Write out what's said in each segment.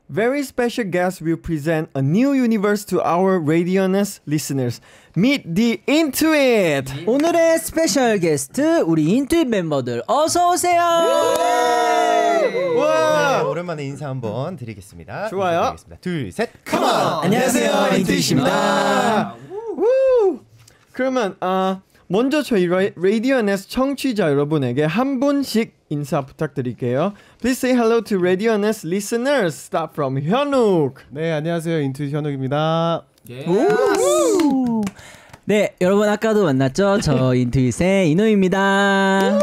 very special guest will present a new universe to our Radioness listeners. Meet the Intuit! 오늘의 스페셜 게스트 우리 인투잇 멤버들 어서 오세요. 와! 네, 오랜만에 인사 한번 드리겠습니다. 좋아요. 둘, 셋, 컴온! 안녕하세요, 인투잇입니다. 그러면 먼저 저희 라디오넷 청취자 여러분에게 한 분씩 인사 부탁드릴게요. Please say hello to Radionet listeners. Start from 현욱. 네, 안녕하세요. 인투 현욱입니다. 네, 여러분 아까도 만났죠? 저 인투잇의 인호입니다.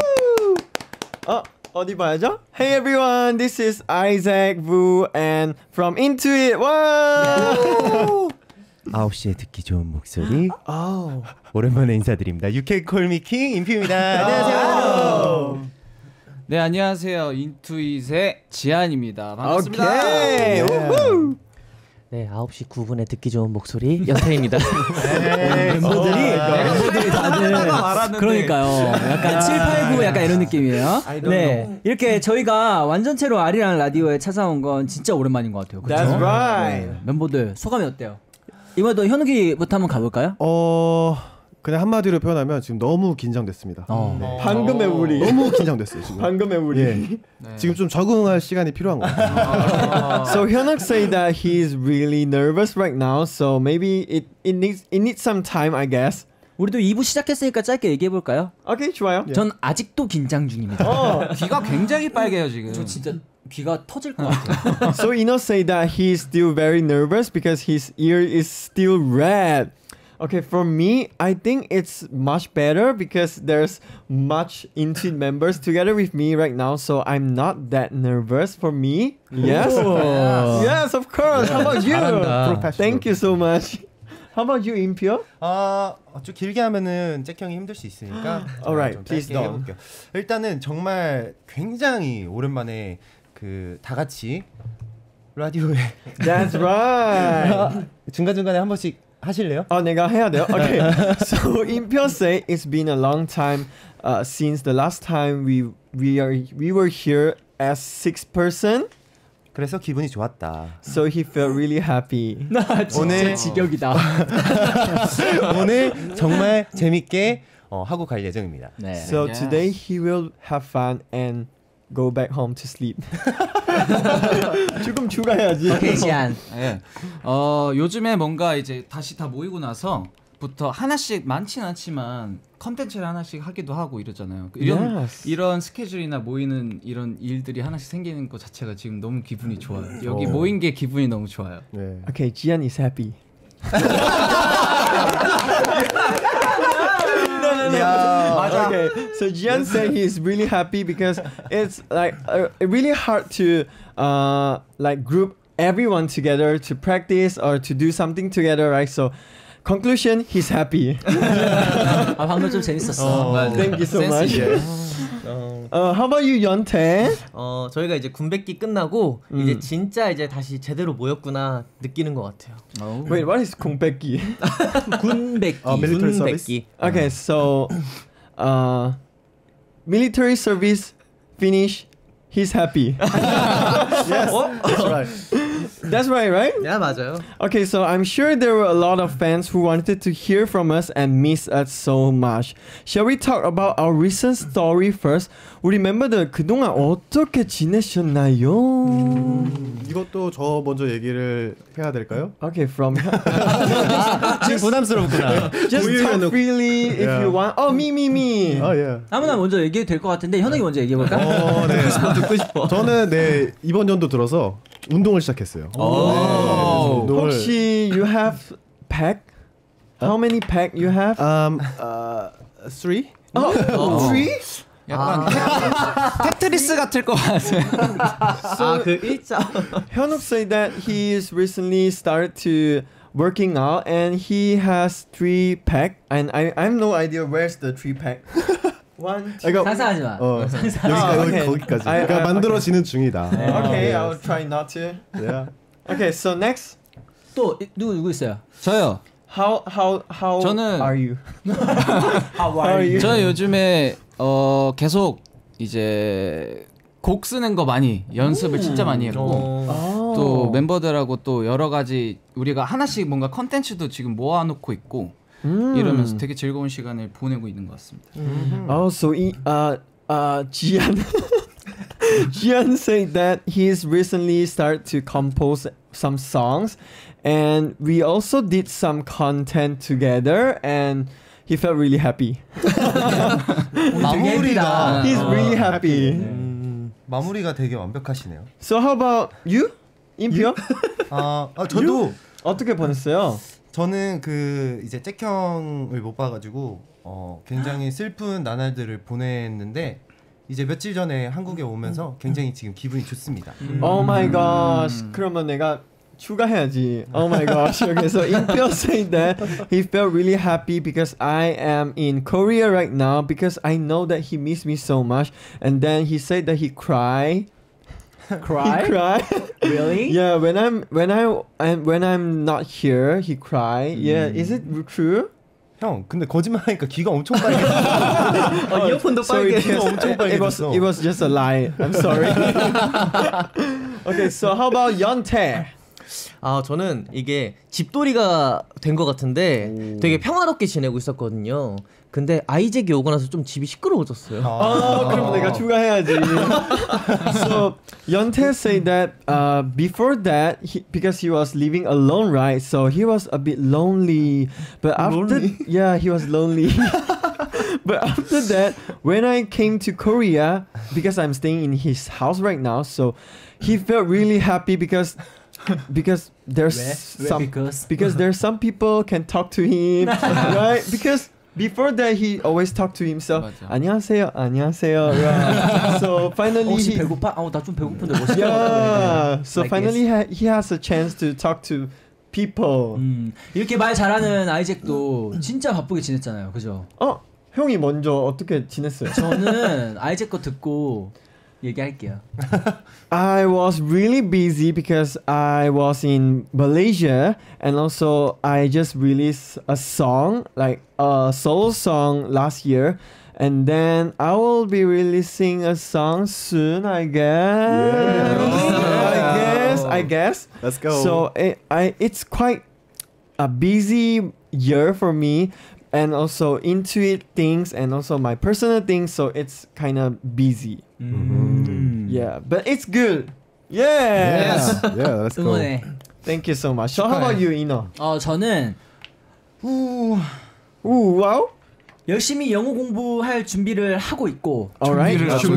어디 봐야죠? Hey everyone, this is Isaac Vu and from Intuit. 와! 9시에 듣기 좋은 목소리. 오랜만에 인사드립니다. You can call me king 인피입니다. 안녕하세요. 네, 안녕하세요. 인투잇의 지한입니다. 반갑습니다. 오케이. 우후. 네, 9시 9분에 듣기 좋은 목소리 연태입니다. 멤버들이 다들 그러니까요. 약간 7, 8, 9 약간 이런 느낌이에요. 네, 이렇게 저희가 완전체로 아리랑 라디오에 찾아온 건 진짜 오랜만인 것 같아요. 그렇죠? That's right. 네, 멤버들 소감이 어때요? 이번에도 현욱이부터 한번 가볼까요? 그냥 한마디로 표현하면 지금 너무 긴장됐습니다. 방금의 우리. 너무 긴장됐어요, 지금. 방금의 우리. 예. 지금 좀 적응할 시간이 필요한 것 같아요. So Hyunuk say that he's really nervous right now. So maybe it needs some time, I guess. 우리도 2부 시작했으니까 짧게 얘기해볼까요? Okay, 좋아요. 전 아직도 긴장 중입니다. 귀가 굉장히 빨개요 지금. 저 진짜 귀가 터질 것 같아요. So Ino say that he's still very nervous because his ear is still red. Okay, for me, I think it's much better because there's much Intuit members together with me right now, so I'm not that nervous for me. Yes? Yes, of course. How about you? Thank you so much. How about you, Impyo? 좀 길게 하면은 잭 형이 힘들 수 있으니까 Alright, 좀 please 짧게 don't. 해볼게요. 일단은 정말 굉장히 오랜만에 다 같이 라디오에 That's right. 중간중간에 한 번씩 하실래요? 내가 해야 돼요? Okay. So Impyo say it's been a long time since the last time we were here as 6person. 그래서 기분이 좋았다. So he felt really happy. 오늘 직역이다. 오늘 정말 재밌게 하고 갈 예정입니다. 네. So today he will have fun and go back home to sleep. 조금 추가해야지. 오케이, 지안. 네. 요즘에 뭔가 이제 다시 다 모이고 나서부터 하나씩 많진 않지만 컨텐츠를 하나씩 하기도 하고 이러잖아요. 이런 스케줄이나 모이는 이런 일들이 하나씩 생기는 것 자체가 지금 너무 기분이 좋아요. 여기 모인 게 기분이 너무 좋아요. 네. Okay, Jian is happy. Okay, so Jian said he's really happy because it's like really hard to like group everyone together to practice or to do something together, right? So conclusion, he's happy. 방금 좀 재밌었어. Thank you so much. How about you, Yeontae? 저희가 이제 군백기 끝나고 이제 진짜 이제 다시 제대로 모였구나 느끼는 것 같아요. Wait, what is 공백기? 군백기. military service? 군백기. Okay, so military service finish, he's happy. Yes, that's right. That's right? 야, 맞아요. Okay, so I'm sure there were a lot of fans who wanted to hear from us and miss us so much. Shall we talk about our recent story first? 우리 멤버들 그동안 어떻게 지내셨나요? 이것도 저 먼저 얘기를 해야 될까요? Okay, from 지금 부담스럽구나. just talk freely if Yeah. you want. Oh, me. 예. 아무나 먼저 얘기해도 될 것 같은데 현욱이 먼저 얘기해볼까? 네. 듣고 싶어. 저는 이번 연도 들어서 운동을 시작했어요. 네, 운동을 혹시 you have pack? How many pack you have? 3? Three? 약간 테트리스 같을 것 같아요. 그 일자. Hyunuk said that he is recently started to working out and he has 3 pack and I have no idea where's the 3 pack. 1, 2. 그러니까 상상하지 마. okay. 거기까지. 그러니까 만들어지는 중이다. Okay, I'll try not to. Yeah. Okay, so next. 또 누구 있어요? 저요. How 저는- are you? How are you? 저는 요즘에 계속 이제 곡 쓰는 거 많이 연습을 진짜 많이 했고 또 멤버들하고 또 여러 가지 우리가 하나씩 뭔가 컨텐츠도 지금 모아놓고 있고 이러면서 되게 즐거운 시간을 보내고 있는 것 같습니다. Also, Jian Jian said that he's recently started to compose some songs, and we also did some content together, and he felt really happy. 마무리가 He's really happy. 마무리가 되게 완벽하시네요. So how about you, 임표? 저도 어떻게 보냈어요? 저는 그 이제 잭형을 못 봐가지고 굉장히 슬픈 나날들을 보냈는데 이제 며칠 전에 한국에 오면서 굉장히 지금 기분이 좋습니다. Oh my gosh. 그러면 내가 추가해야지. Oh my gosh. Okay, so 임표 said that he felt really happy because I am in Korea right now because I know that he missed me so much, and then he said that he cried. He cried. Really? Yeah, when I'm not here, he cried. Yeah, is it true? 형, 근데 거짓말하니까 귀가 엄청 빨개졌어. 이어폰도 Sorry, 빨개. because 엄청 빨개졌어. it was just a lie. I'm sorry. Okay, so how about 연태? 저는 이게 집돌이가 된 것 같은데 되게 평화롭게 지내고 있었거든요. 근데 아이잭이 오고 나서 좀 집이 시끄러워졌어요. 그럼 내가 추가해야지. So 연태 said that before that, because he was living alone, right? So he was a bit lonely. But after, yeah, he was lonely. But after that, when I came to Korea, because I'm staying in his house right now, so he felt really happy because there's because there's some people can talk to him, right? Because before that he always talked to himself. 맞아. 안녕하세요, 안녕하세요. Right? So finally, 혹시 배고파? 나 좀 배고픈데 뭐 시켜? yeah. So Like finally, he has a chance to talk to people. 이렇게 말 잘하는 아이잭도 진짜 바쁘게 지냈잖아요, 그죠? 형이 먼저 어떻게 지냈어요? 저는 아이잭 거 듣고 얘기할게요. I was really busy because I was in Malaysia, and also I just released a song, like a solo song last year, and then I will be releasing a song soon, I guess. I guess. Let's go. So it's quite a busy year for me, and also into it things, and also my personal things. So it's kind of busy. Yeah, but it's good. Yes. Yeah, let's go. 응원해. Thank you so much. So how about you, Ino? 저는 Ooh, wow. 열심히 영어 공부할 준비를 하고 있고. Alright.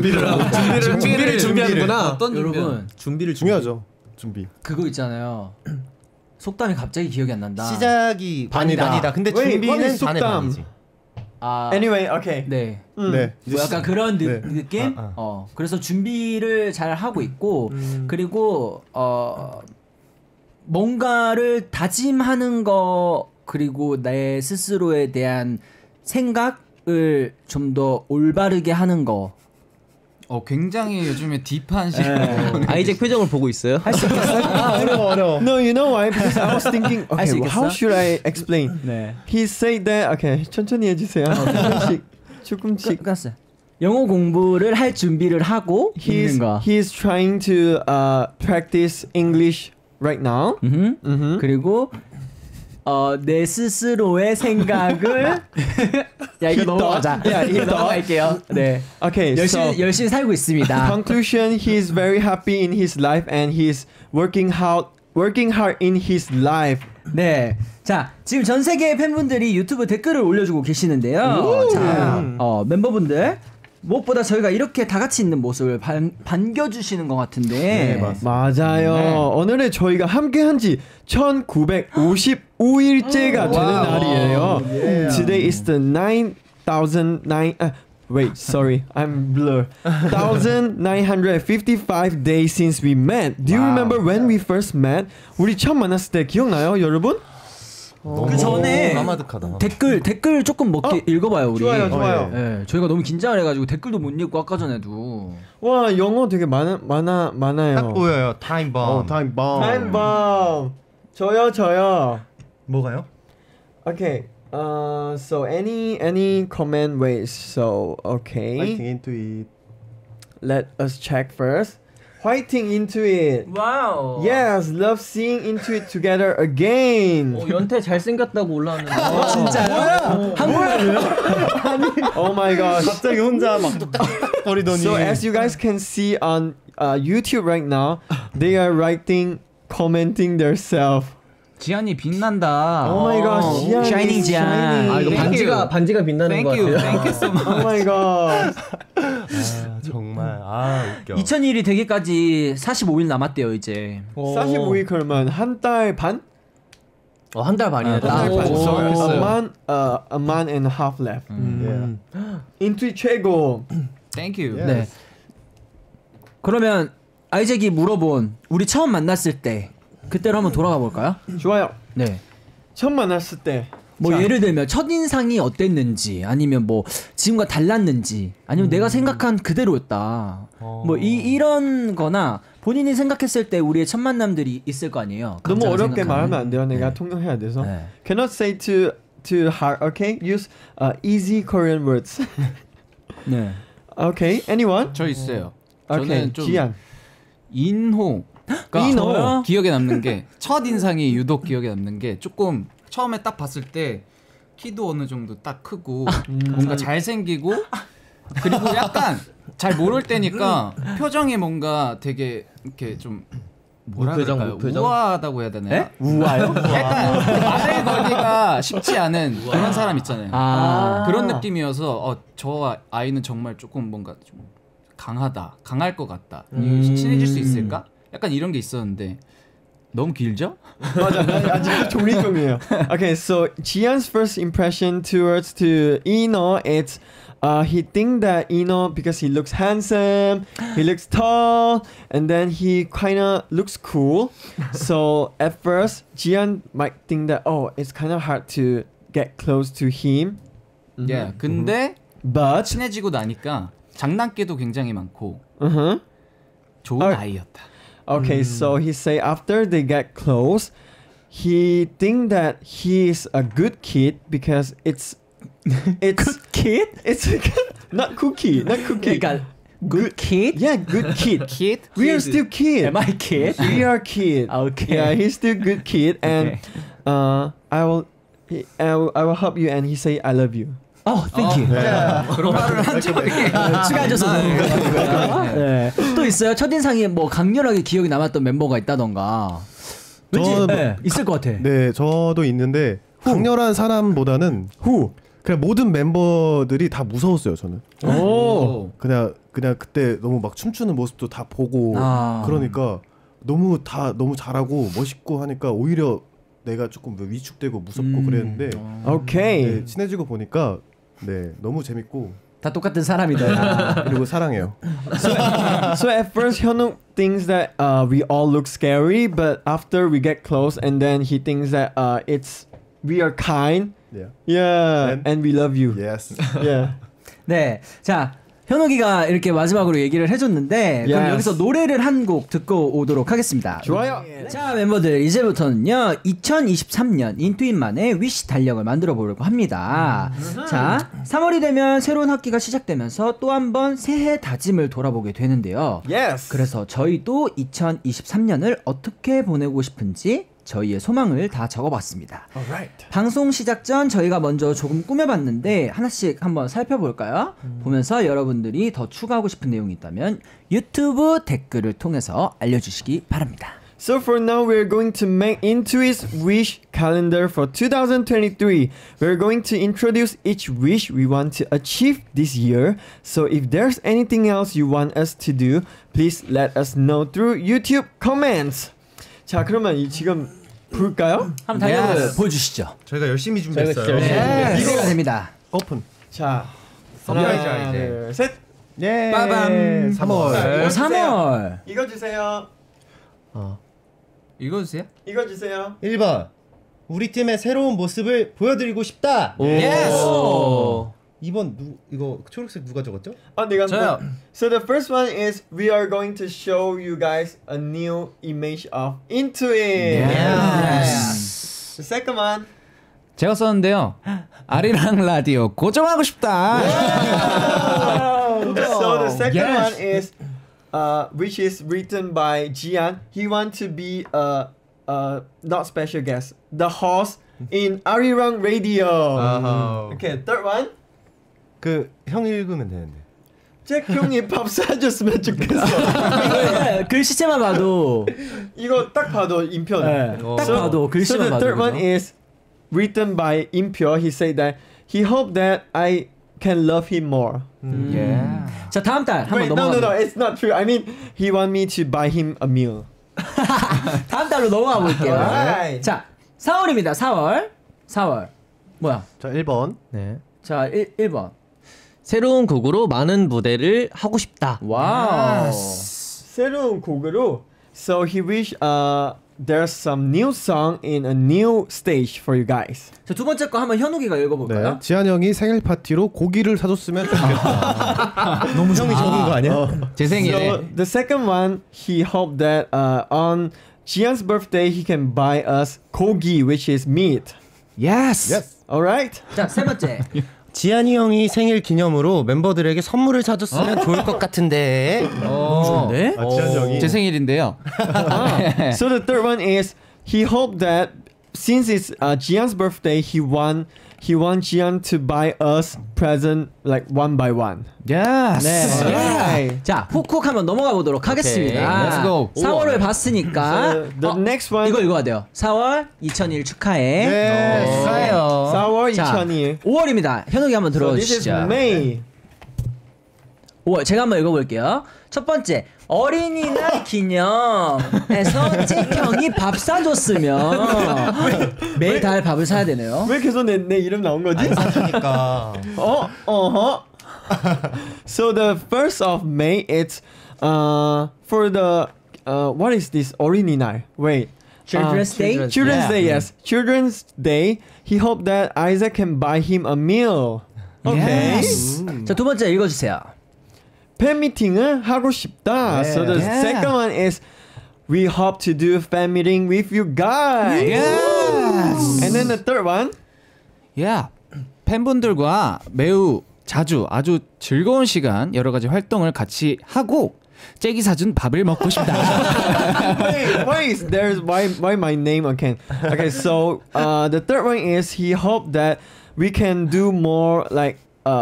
준비를 준비하는구나. 어떤 여러분, 준비를 중요하죠. 준비. 그거 있잖아요. 속담이 갑자기 기억이 안 난다. 시작이 반이다. 근데 Wait, what 준비는 is 반의 속담? 반이지. Anyway, okay. 네. 네. 뭐 약간 그런 네. 느낌? 그래서 준비를 잘 하고 있고, 그리고 뭔가를 다짐하는 거, 그리고 내 스스로에 대한 생각을 좀 더 올바르게 하는 거. 굉장히 요즘에 딥한 시간. 아이잭 표정을 보고 있어요. 할 수 있겠어요? 어려워. No, you know why? Because I was thinking, okay, 수 well, how 있겠어? should I explain? 네. He said that, okay, 천천히 해주세요. 조금씩. 끝났어요. 영어 공부를 할 준비를 하고 있는 거. He's trying to practice English right now. 그리고 내 스스로의 생각을 야 이거 넘어가자. 이거 넘어갈게요. 네. Okay, 열심히 살고 있습니다. conclusion, he's very happy in his life and he's working hard in his life. 네. 자, 지금 전 세계 팬분들이 유튜브 댓글을 올려주고 계시는데요. 자, 멤버분들 무엇보다 저희가 이렇게 다 같이 있는 모습을 반겨주시는 것 같은데. 네, 맞아요. 오늘은 저희가 함께한 지 1955일째가 되는 날이에요. Today is the 1955 days since we met. Do you remember when we first met? 우리 처음 만났을 때 기억나요, 여러분? 그 전에 까마득하다. 댓글 조금 읽어봐요 우리. 좋아요. 네, 저희가 너무 긴장을 해가지고 댓글도 못 읽고 아까 전에도. 와, 영어 되게 많아요. 딱 보여요. 타임밤. 타임밤. Time bomb. 저요. 뭐가요? Okay. So any comment? Wait. So okay. Fighting into it. Let us check first. Fighting into it. 와우. Yes, love seeing into it together again. 연태 잘생겼다고 올라왔는데. 진짜요? 한국말로요? Oh my gosh. 갑자기 혼자 막 뚝딱거리더니. So as you guys can see on YouTube right now, they are writing, commenting themselves. 지안이 빛난다. Oh my gosh, Jian Shining is Jian. shining. 아 이거 Thank 반지가 빛나는 것 Thank you, 같아요. thank you so much. Oh my god. 아, 정말 웃겨. 2000일이 되기까지 45일 남았대요 이제. 45일 그러면 한 달 반? 한 달 반이나. 한 달 반. 오. So 됐어요. a month and a half left. Into it 최고. Thank you. 네. 그러면 아이잭이 물어본 우리 처음 만났을 때 그때로 한번 돌아가 볼까요? 좋아요. 네. 처음 만났을 때. 뭐 자, 예를 들면 첫인상이 어땠는지 아니면 뭐 지금과 달랐는지 아니면 내가 생각한 그대로였다. 뭐 이런 거나 본인이 생각했을 때 우리의 첫 만남들이 있을 거 아니에요. 너무 각자가 어렵게 생각하는. 말하면 안 돼요. 내가 네. 통역해야 돼서. 네. Cannot say too hard. Okay, use easy Korean words. 네. Okay, anyone? 저 있어요. Okay, 저는 좀 지안. 인호가 인호? 기억에 남는 게 첫 인상이 유독 기억에 남는 게 조금 처음에 딱 봤을 때 키도 어느 정도 딱 크고 뭔가 잘생기고 그리고 약간 잘 모를 때니까 표정이 뭔가 되게 이렇게 좀 뭐라 무표정, 그럴까요? 무표정? 우아하다고 해야 되나요? 에? 우아요? 약간 말을 걸기가 쉽지 않은 그런 사람 있잖아요. 아. 그런 느낌이어서 저 아이는 정말 조금 뭔가 좀 강할 것 같다. 친해질 수 있을까? 약간 이런 게 있었는데 너무 길죠? 맞아, 아직 종이 중이에요. Okay, so Jian's first impression towards to Ino, it's he think that Ino because he looks handsome, he looks tall, and then he kind of looks cool. So at first, Jian might think that it's kind of hard to get close to him. 예. 근데 But 친해지고 나니까 장난기도 굉장히 많고 uh-huh. 좋은 아이였다. Okay, so he say after they get close, he think that he is a good kid because it's good kid? It's not cookie. 그러니까 good kid? Yeah, good kid. Kid? We are still kid. Am I kid? We are kid. Okay. Yeah, he's still good kid, and Okay. I will help you, and he say I love you. Thank you. 그런 말을 한 적이 추가해줘서 네. 또 있어요? 첫인상이 뭐 강렬하게 기억이 남았던 멤버가 있다던가. 왠지 저는 있을 것 같아. 네, 저도 있는데 강렬한 사람보다는 그냥 모든 멤버들이 다 무서웠어요. 저는. 오. 그냥 그때 너무 막 춤추는 모습도 다 보고 그러니까 너무 잘하고 멋있고 하니까 오히려 내가 조금 위축되고 무섭고 그랬는데 Okay. 네, 친해지고 보니까 네 너무 재밌고 다 똑같은 사람이다. 그리고 사랑해요. So at first, Hyunwook thinks that we all look scary, but after we get close, and then he thinks that we are kind. Yeah. Yeah, and we love you. Yes. Yeah. 네, 자 현욱이가 이렇게 마지막으로 얘기를 해줬는데 그럼 Yes. 여기서 노래를 한 곡 듣고 오도록 하겠습니다. 좋아요. 자 멤버들 이제부터는요 2023년 인투인만의 위시 달력을 만들어 보려고 합니다. 자 3월이 되면 새로운 학기가 시작되면서 또 한 번 새해 다짐을 돌아보게 되는데요. Yes. 그래서 저희도 2023년을 어떻게 보내고 싶은지 저희의 소망을 다 적어봤습니다. Alright. 방송 시작 전 저희가 먼저 조금 꾸며봤는데 하나씩 한번 살펴볼까요? 보면서 여러분들이 더 추가하고 싶은 내용이 있다면 유튜브 댓글을 통해서 알려주시기 바랍니다. So for now, we're going to make Intuit's wish calendar for 2023. We're going to introduce each wish we want to achieve this year. So if there's anything else you want us to do, please let us know through YouTube comments. 자, 그러면 지금 볼까요? 한번 달력을 Yes. 보여주시죠. 저희가 열심히 준비했어요. 네, 기대가 됩니다. 오픈. 자, 서프라이즈야, 하나, 이제. 둘, 셋. 예. 빠밤. 3월. 3월. 이거 주세요. 읽어주세요. 이거 주세요. 1번. 우리 팀의 새로운 모습을 보여드리고 싶다. Yes. 2번 이거 초록색 누가 적었죠? 내가 저요. So the first one is we are going to show you guys a new image of Intuit. Yes. The second one. 제가 썼는데요. 아리랑 라디오 고정하고 싶다. So the second Yes. one is which is written by Jian. He want to be not special guest, the host in Arirang Radio. Okay, third one. 그 형 읽으면 되는데. 잭 형이 밥 사줬으면 좋겠어. 글씨체만 봐도 이거 딱 봐도 인표. 네, 딱 봐도 글씨만 So the 봐도. third one 그죠? is written by Impyo. He said that he hoped that I can love him more. Yeah. 자 다음 달 한번 Wait, no, 넘어가. it's not true. I mean, he want me to buy him a meal. 다음 달로 넘어가 볼게요. Alright. 자 4월입니다. 4월 뭐야? 자 1번. 네. 자 1번. 새로운 곡으로 많은 무대를 하고 싶다. 와우. 새로운 곡으로. So he wish there's some new song in a new stage for you guys. 자 두 번째 거 한번 현욱이가 읽어볼까요? 네. 지한 형이 생일 파티로 고기를 사줬으면 좋겠다. 너무 형이 적은 거 아니야? 제 생일에. So the second one, he hoped that on Jian's birthday he can buy us kogi, which is meat. Yes. Yes. All right. 자 세 번째. 지한이 형이 생일 기념으로 멤버들에게 선물을 사줬으면 좋을 것 같은데. 네? 아, 지한 형이. 제 생일인데요. So the third one is he hoped that since it's Jian's birthday, he want Jian to buy us present like one by one. Yes. 네. Alright. 자 훅훅 한번 넘어가 보도록 하겠습니다. let's go. 4월을 봤으니까 So the next one. 이거 읽어야 돼요. 4월 2001 축하해. 네. 축하해요. 4월 자, 2002. 5월입니다. 현욱이 한번 So this is 들어주시죠. May. 5월 제가 한번 읽어볼게요. 첫 번째 어린이날 기념에서 잭형이 밥 사줬으면 매일 달 밥을 사야 되네요. 왜 계속 내 이름 나온 거지? 그러니까. So the 1st of May, it's for the what is this 어린이날? Wait. Children's Day. Children's Day, yes. Children's Day. He hoped that Isaac can buy him a meal. Okay. 자 두 번째 읽어주세요. 팬 미팅을 하고 싶다. So the second one is we hope to do fan meeting with you guys. Yes. And then the third one. Yeah. 팬분들과 매우 자주 아주 즐거운 시간 여러 가지 활동을 같이 하고 잭이 사준 밥을 먹고 싶다. Wait, there's why my name again? Okay, so the third one is he hoped that we can do more like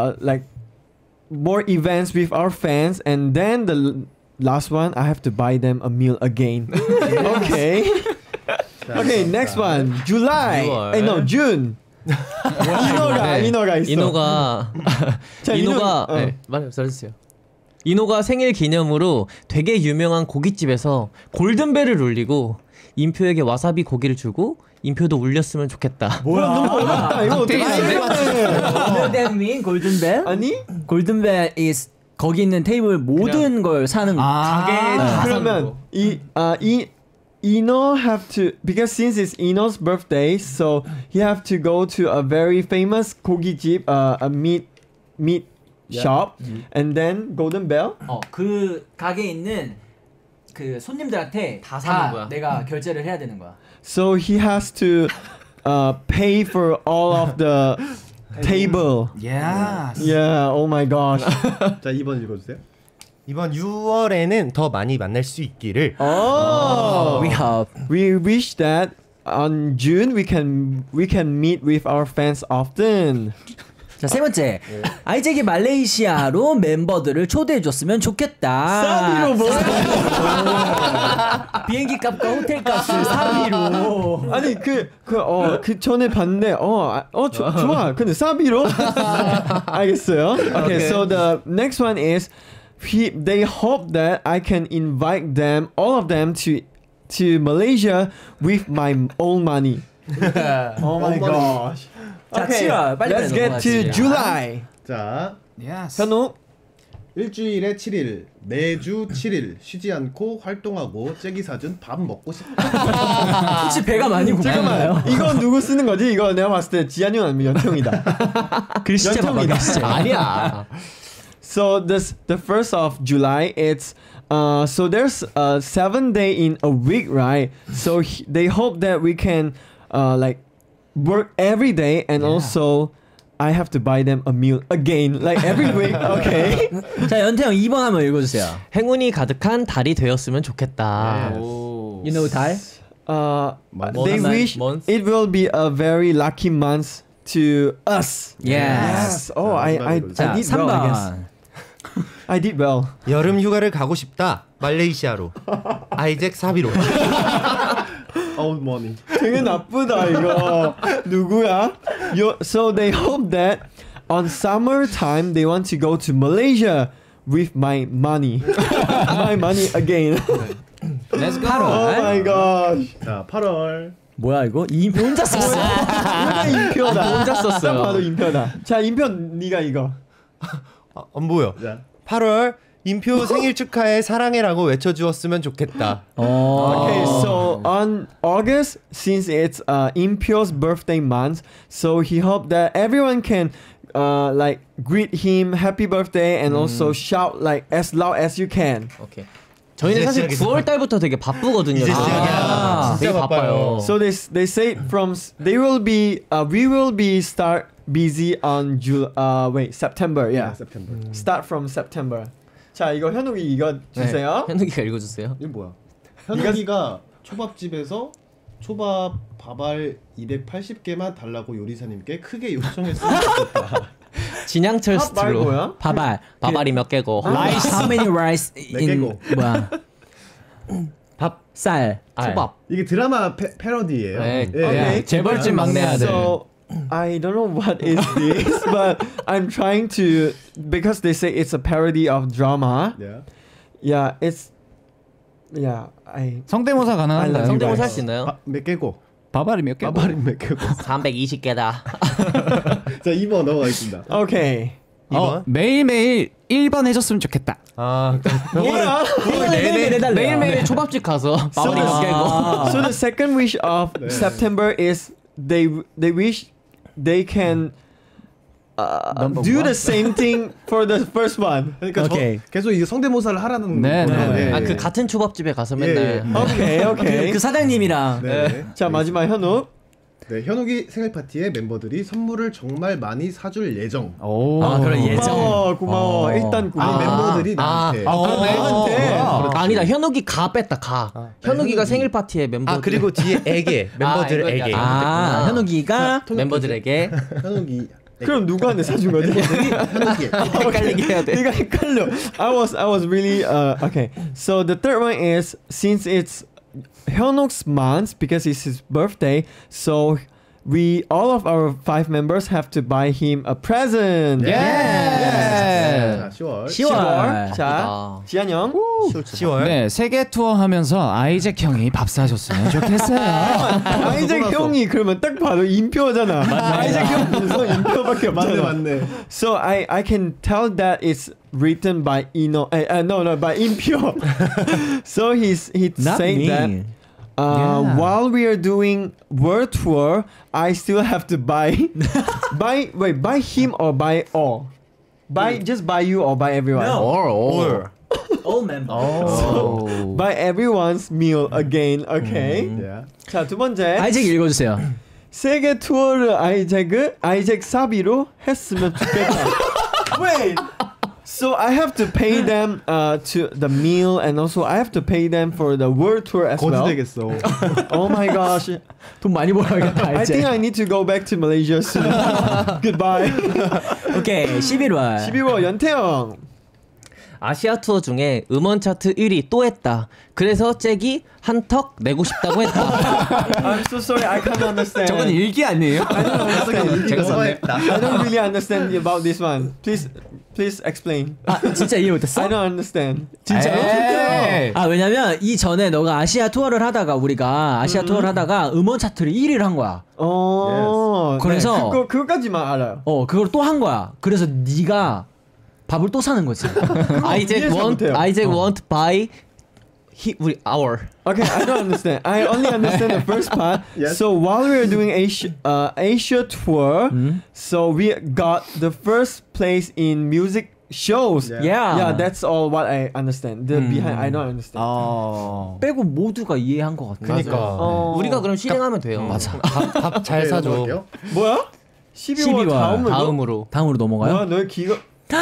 more events with our fans, and then the last one I have to buy them a meal again. Okay. Okay, next one. July. No, June. 이노가 있어. 이노가 네, 말해주세요. 이노가 생일 기념으로 되게 유명한 고깃집에서 골든벨을 울리고 인표에게 와사비 고기를 주고 인표도 울렸으면 좋겠다. 뭐야? 너무 어렵다. 이거 어떻게 What that mean? 골든벨? 아니? 골든벨 is 거기 있는 테이블 모든 걸 사는 가게. 그러면 Ino have to, because since it's Ino's birthday, so he have to go to a very famous 고깃집, a meat shop, and then Golden Bell. 그 가게에 있는 그 손님들한테 다 사는 거야. 내가 결제를 해야 되는 거야. So he has to pay for all of the table. Yes. Yeah. Oh my gosh. 자 2번 읽어주세요. 이번 6월에는 더 많이 만날 수 있기를. Oh. We hope. We wish that on June we can meet with our fans often. 자, 세 번째. 아이잭이 말레이시아로 멤버들을 초대해 줬으면 좋겠다. 사비로 뭐? 비행기 값과 호텔 값을 사비로. 아니 그 전에 봤는데 좋아. 근데 사비로? 알겠어요. Okay, so the next one is they hope that I can invite them, all of them, to Malaysia with my own money. Oh my gosh. 자, Okay, 7월 빨리 let's get to 넘어가겠습니다. July. 자 Yes. 현우. 일주일에 7일 매주 7일 쉬지 않고 활동하고 잭이 사준 밥 먹고 싶다. 혹시 배가 많이 고파요? 이거 누구 쓰는 거지? 이거 내가 봤을 때 지한이 형 아니면 연통이다. 글씨체 봐봐, 글씨체. 아니야. So the 1st of July, it's so there's 7 day in a week, right? So they hope that we can like work every day, and also I have to buy them a meal again, like every week. Okay. 자 연태형 2번 한번 읽어주세요. 행운이 가득한 달이 되었으면 좋겠다. You know 달? They wish month. it will be a very lucky month to us. Yes. Oh, I 자 did well, I guess. 3번. I did well. 여름 휴가를 가고 싶다. 말레이시아로. 아이잭 사비로. Old money. 되게 나쁘다 이거. 누구야? So they hope that on summertime they want to go to Malaysia with my money. My money again. Let's go. Oh my gosh. 자, 8월. 뭐야 이거? 이인표 혼자 썼어. 이거 인표다. 혼자 썼어요. 딱 봐도 인표다. 자 인표 네가 이거. 안 보여. 자. 8월 인표 생일 축하해 사랑해라고 외쳐주었으면 좋겠다. Okay, so on August, since it's Impyo's birthday month, so he hoped that everyone can like greet him happy birthday and also shout like as loud as you can. 오케이. 저희는 사실 9월 달부터 되게 바쁘거든요. 이제 시작이야. 되게 바빠요. So they say we will be start busy on September. Yeah. September. Start from September. 자 이거 현욱이 이거 주세요. 현욱이가 읽어주세요. 이게 뭐야? 현욱이가 초밥집에서 초밥 밥알 280개만 달라고 요리사님께 크게 요청했으면 좋겠다. 진양철 말 스트로. 뭐야? 밥알이 몇 개고. Rice. How many rice in 개고. 뭐야? 쌀. 초밥. 이게 드라마 패러디예요. 네. Okay. 재벌집 막내 아들. So I don't know what is this, but I'm trying to because they say it's a parody of drama. Yeah. 성대모사 가능한가요? 성대모사 할 수 있나요? 몇 개고? 바바리 몇 개? 밥알이 몇 개고? 320개다. 자, 2번 넘어가겠습니다. Okay. 매일매일 1번 해줬으면 좋겠다. 뭐야? 매일매일 초밥집 가서 밥알이 몇 개고. So the second wish of September is they wish they can do the same thing for the first one. 그러니까 오케이. 계속 이게 성대모사를 하라는 네, 거예요. 네. 예, 아 예. 그 같은 초밥집에 가서 예, 맨날. 예. Okay. 그 사장님이랑 네. 자 마지막 현욱. 네, 현욱이 생일 파티에 멤버들이 선물을 정말 많이 사줄 예정. 오. 아 그런 예정. 고마워. 일단 고마워. 멤버들이 나한테. 나한테. 아니다 현욱이 가 뺐다 가. 현욱이가 생일 파티에 멤버. 그리고 뒤에 에게 멤버들에게. 현욱이가 멤버들에게 현욱이 그럼 누구한테 사준 거지? 현욱이 헷갈리게 해야 돼. 네가 헷갈려. I was really okay. So the third one is since it's Hyunuk's month because it's his birthday, so all of our 5 members have to buy him a present. 자, 10월. 10월. 자, 예쁘다. 지한 형. 10월. 네, 세계 투어 하면서 아이잭 형이 밥 사줬으면 좋겠어요. 아이잭 형이 그러면 딱 봐도 인표잖아. 아이잭 형 무슨 인표밖에 없잖아. 맞네. So I can tell that it's written by Ino. No, by Impyo. So he's not saying me. that while we are doing world tour, I still have to buy buy him or buy all. Just buy you or buy everyone. No. or. All members. So buy everyone's meal again. Okay. Yeah. 자, 두 번째. 아이잭 읽어주세요. 세계 투어를 아이잭 사비로 했으면 좋겠다. Wait. So I have to pay them to the meal and also I have to pay them for the world tour as well. 거지되겠어. Oh my gosh. 돈 많이 벌어야겠다. I think I need to go back to Malaysia soon. Goodbye. 오케이 11월. 12월 연태형. 아시아 투어 중에 음원 차트 1위 또 했다. 그래서 잭이 한턱 내고 싶다고 했다. I'm so sorry. I can't understand. 저건 일기 아니에요? 제가 썼네. I don't really understand about this one. Please explain. 아 진짜 이해 못했어? I don't understand. 진짜로? 에이. 아 왜냐면 이 전에 너가 아시아 투어를 하다가 우리가 아시아 투어를 하다가 음원 차트를 1위를 한 거야. 그래서 그거까지만 알아요. 그걸 또 한 거야. 그래서 네가 밥을 또 사는 거지. 아이잭 want buy our. Okay, I don't understand. I only understand the first part. Yes. So while we were doing Asia tour, so we got the first place in music shows. Yeah, that's all what I understand. The behind I don't understand. 빼고 모두가 이해한 것 같아. 그러니까 우리가 그럼 실행하면 돼요. 밥 잘 사줘. 뭐야? 12월 다음으로 넘어가요? 와, 너의 기가.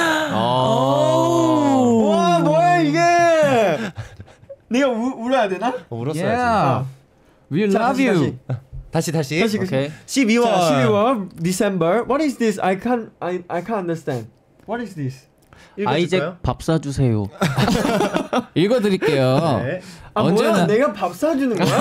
와, 뭐야 이게? 내가 울어야 되나? 울었어야지. We love you. 다시. 오케이. 12월. 자, 12월 December. What is this? I can't understand. What is this? 아이잭 밥 사주세요. 읽어드릴게요. 네. 아, 뭐야? 내가 밥 사주는 거야?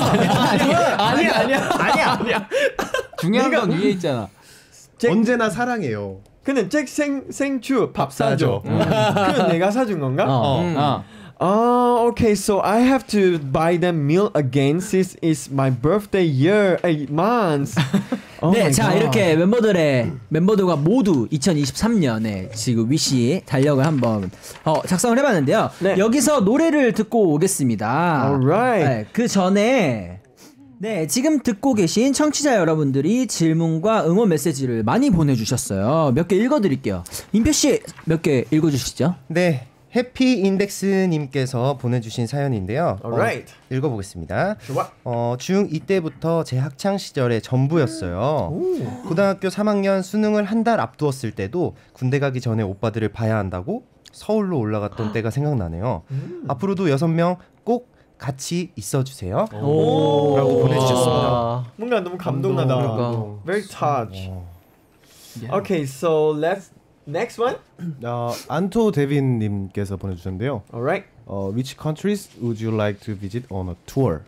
아니야. 중요한 건 위에 있잖아. 언제나 사랑해요. 근데 잭 생추 밥 사줘. 그럼 내가 사준 건가? Okay, so I have to buy them meal again since it's my birthday year, 8 months. 네, 자 이렇게 멤버들과 모두 2023년에 지금 위시 달력을 한번 작성을 해봤는데요. 네. 여기서 노래를 듣고 오겠습니다. Alright. 네, 그 전에 지금 듣고 계신 청취자 여러분들이 질문과 응원 메시지를 많이 보내주셨어요. 몇 개 읽어드릴게요. 임표 씨 몇 개 읽어주시죠. 네. 해피인덱스님께서 보내주신 사연인데요. Alright. 읽어보겠습니다. 좋아. 중2 때부터 제 학창 시절의 전부였어요. 고등학교 3학년 수능을 한 달 앞두었을 때도 군대 가기 전에 오빠들을 봐야 한다고 서울로 올라갔던 때가 생각나네요. 앞으로도 6명 꼭 같이 있어주세요. 라고 보내주셨습니다. 뭔가 너무 감동나다. Very touch. Okay, so let's next one. 안토 데빈님께서 보내주셨는데요. Alright. Which countries would you like to visit on a tour?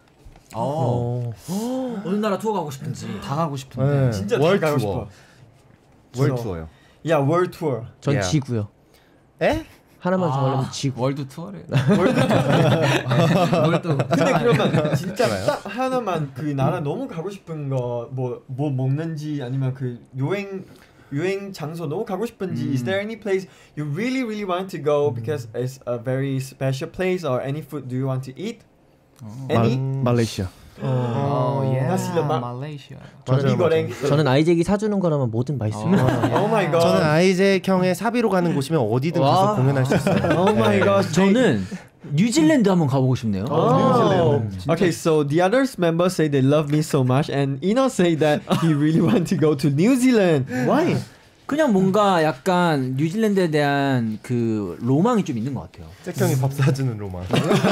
어느 나라 투어 가고 싶은지. 다 가고 싶은데. 진짜 월 다 가고 투어. 싶어. 월 투어요. 야, 월 투어. 전 Yeah. 지구요. 에? 하나만 정하려면 지구. 월드 투어래. 근데 그러면 진짜 딱 하나만 그 나라 너무 가고 싶은 거 뭐 먹는지 아니면 그 유행 장소 너무 가고 싶은지 is there any place you really want to go because it's a very special place or any food do you want to eat? Any? 말레이시아. 나시 레막. 말레이시아. 비비고랭. 저는 아이잭이 사주는 거라면 뭐든 맛있습니다. Oh my god. 저는 아이잭 형의 사비로 가는 곳이면 어디든 가서 공연할 수 있어요. Oh my god. 저는 뉴질랜드 한번 가보고 싶네요. Oh. Okay, so the others members say they love me so much, and Ino say that he really want to go to New Zealand. Why? 그냥 뭔가 약간 뉴질랜드에 대한 그 로망이 좀 있는 것 같아요. 잭 형이 밥 사주는 로망.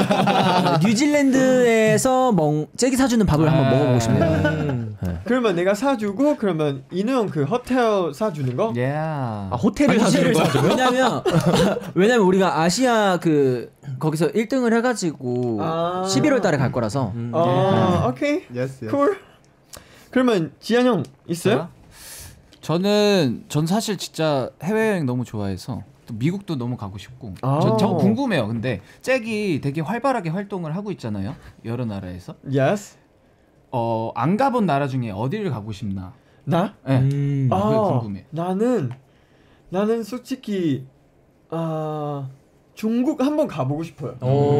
뉴질랜드에서 잭이 사주는 밥을 한번 먹어보고 싶네요. 그러면 내가 사주고 그러면 인우 형 그 호텔 사주는 거? 호텔을 사주는 거. 왜냐면 우리가 아시아 거기서 1등을 해가지고 11월달에 갈 거라서. 오케이. Yes. Cool. 그러면 지한 형 있어요? 전 사실 진짜 해외여행 너무 좋아해서 또 미국도 너무 가고 싶고 저 궁금해요. 근데 잭이 되게 활발하게 활동을 하고 있잖아요. 여러 나라에서. Yes. 안 가본 나라 중에 어디를 가고 싶나? 나? 네. 그게 궁금해. 나는 솔직히 중국 한번 가보고 싶어요.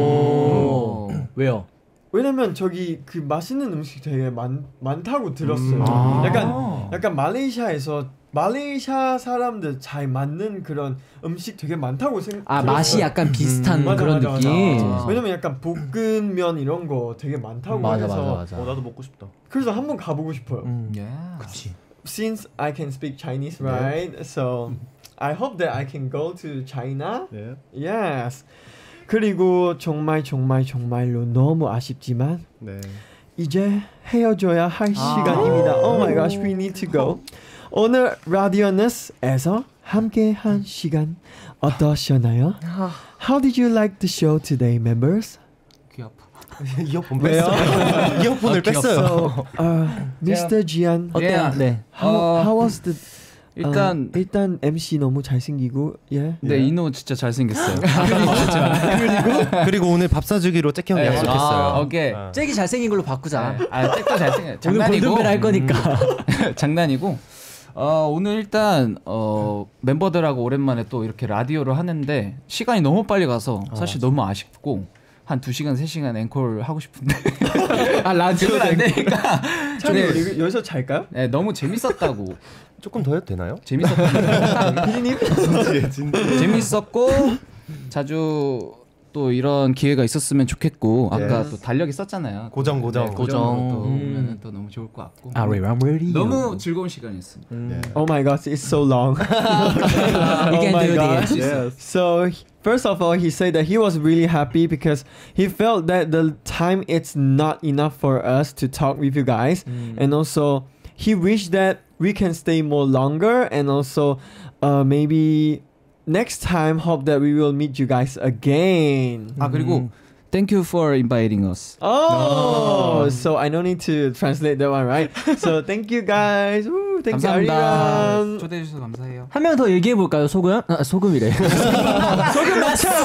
왜요? 왜냐면 저기 그 맛있는 음식 되게 많다고 들었어요. 약간 말레이시아 사람들 잘 맞는 그런 음식 되게 많다고 들었어요. 맛이 약간 비슷한 그런 느낌. 왜냐면 약간 볶음면 이런 거 되게 많다고 해서 나도 먹고 싶다. 그래서 한번 가보고 싶어요. 그치. Since I can speak Chinese, right? So I hope that I can go to China. Yeah. Yes. 그리고 정말로 너무 아쉽지만 이제 헤어져야 할 시간입니다. Oh my gosh, we need to go. 오늘 라디오너스에서 함께한 시간 어떠셨나요? How did you like the show today, members? 귀 아파. 이어폰 뺐어요. 이어폰을 뺐어요. Mr. Jian, 어때요? 네. how was the 일단 MC 너무 잘생기고 네, 이노 진짜 잘생겼어요. 그리고 오늘 밥 사주기로 잭 형이 약속했어요. 오케이. 잭이 잘생긴 걸로 바꾸자. 잭도 잘생겨. 오늘 장난이고. 골든벨 할 거니까. 장난이고. 오늘 일단 멤버들하고 오랜만에 또 이렇게 라디오를 하는데 시간이 너무 빨리 가서 사실 너무 아쉽고 한 2시간 3시간 앵콜 하고 싶은데 라디오는 안 되니까 찬이 여기서 잘까요? 네, 너무 재밌었다고. 조금 더 해도 되나요? 재밌었고 재밌었고 자주 또 이런 기회가 있었으면 좋겠고 아까 Yes. 또 달력이 썼잖아요. 고정. 네, 고정으로 또 오면은 또 너무 좋을 것 같고. 너무 즐거운 시간이었습니다. Oh my gosh, it's so long. You can do this. Yes. So first of all, he said that he was really happy because he felt that the time it's not enough for us to talk with you guys, and also he wished that we can stay more longer, and also maybe next time hope that we will meet you guys again. 아 그리고 Thank you for inviting us. Oh, so I don't need to translate that one, right? So thank you guys. Woo, thank you, 감사합니다. Ariran. 초대해 주셔서 감사해요. 한 명 더 얘기해 볼까요? 소금? 소금이래. 소금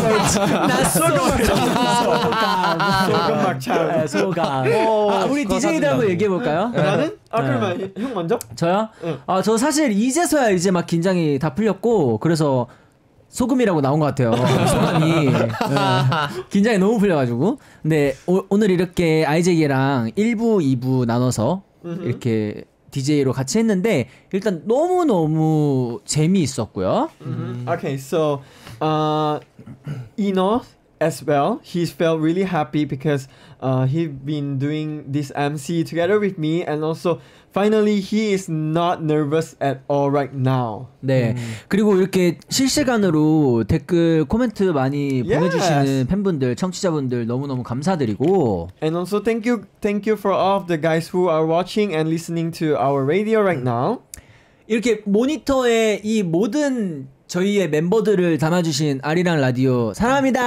맞춰. 소금. 우리 DJ들하고 얘기해 볼까요? 나는? 그러면 형 먼저? 저요? 응. 저 사실 이제서야 이제 막 긴장이 다 풀렸고 그래서 소금이라고 나온 것 같아요. 소감이 긴장이 너무 풀려가지고. 근데 오늘 이렇게 아이잭이랑 1부, 2부 나눠서 이렇게 DJ로 같이 했는데 일단 너무 재미있었고요. Okay, so Eno as well, he felt really happy because he's been doing this MC together with me, and also finally he is not nervous at all right now. 네. 그리고 이렇게 실시간으로 댓글 코멘트 많이 보내주시는 팬분들, 청취자분들 너무너무 감사드리고. And also thank you for all of the guys who are watching and listening to our radio right now. 이렇게 모니터에 이 모든 저희의 멤버들을 담아주신 아리랑 라디오 사랑합니다.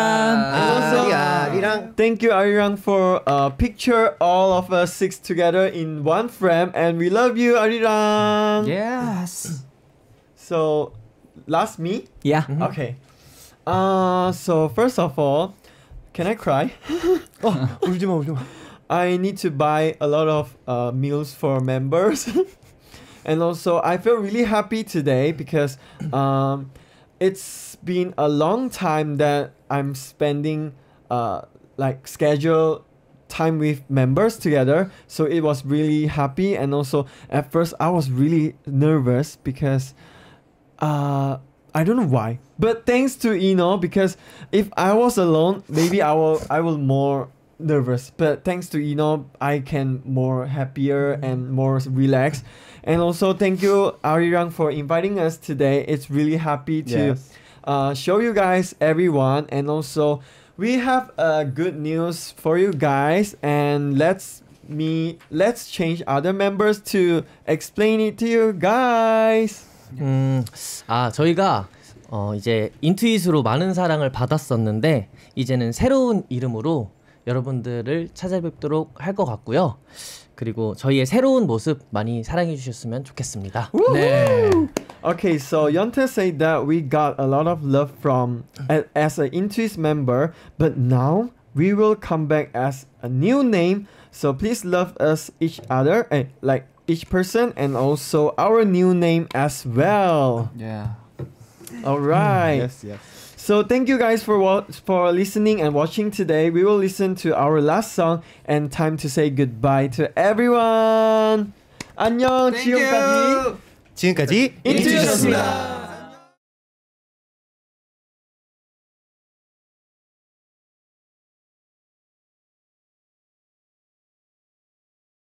아리랑. Thank you, Arirang, for picture all of us six together in one frame, and we love you, Arirang. Yes. So, last me. Yeah. Okay. So first of all, can I cry? 울지 마. I need to buy a lot of meals for members. And also, I feel really happy today because it's been a long time that I'm spending like scheduled time with members together. So it was really happy. And also, at first, I was really nervous because I don't know why. But thanks to Eno, because if I was alone, maybe I will more nervous. But thanks to Eno, I can more happier and more relaxed. And also thank you, Arirang, for inviting us today. It's really happy to show you guys everyone. And also we have good news for you guys, and let's change other members to explain it to you guys. 저희가 이제 인투잇으로 많은 사랑을 받았었는데 이제는 새로운 이름으로 여러분들을 찾아뵙도록 할 것 같고요. 그리고 저희의 새로운 모습 많이 사랑해 주셨으면 좋겠습니다. 네. Okay, so Yonte said that we got a lot of love from as an Intuit member, but now we will come back as a new name. So please love us each other, like each person, and also our new name as well. Yeah. All right. Yes. So thank you guys for listening and watching today. We will listen to our last song and time to say goodbye to everyone. 안녕. Thank you. 지금까지 인투였습니다.